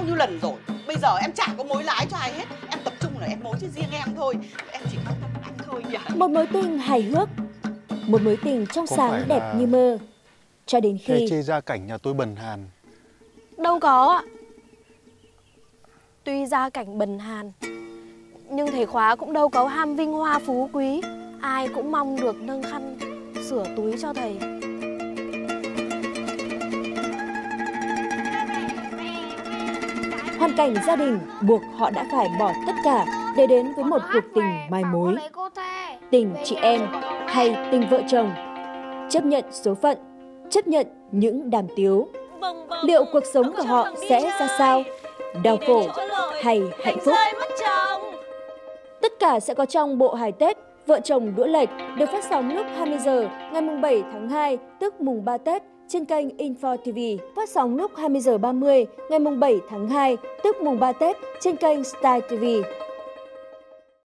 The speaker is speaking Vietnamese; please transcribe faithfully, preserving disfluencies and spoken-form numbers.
nhiêu lần rồi. Bây giờ em chả có mối lái cho ai hết. Em tập trung là em mối cho riêng em thôi. Em chỉ quan tâm anh thôi nhỉ. Một mối tình hài hước, một mối tình trong Có sáng phải đẹp là như mơ. Cho đến He khi... chê gia cảnh nhà tôi bần hàn. Đâu có ạ. Tuy gia cảnh bần hàn, nhưng thầy Khóa cũng đâu có ham vinh hoa phú quý. Ai cũng mong được nâng khăn sửa túi cho thầy. Hoàn cảnh gia đình buộc họ đã phải bỏ tất cả để đến với một cuộc tình mai mối. Tình chị em hay tình vợ chồng. Chấp nhận số phận, chấp nhận những đàm tiếu. Liệu cuộc sống của họ sẽ ra sao? Đau khổ hay hạnh phúc? Tất cả sẽ có trong bộ hài Tết Vợ chồng đũa lệch được phát sóng lúc hai mươi giờ ngày bảy tháng hai, tức mùng ba Tết trên kênh Info ti vi. Phát sóng lúc hai mươi giờ ba mươi ngày bảy tháng hai, tức mùng ba Tết trên kênh Style ti vi.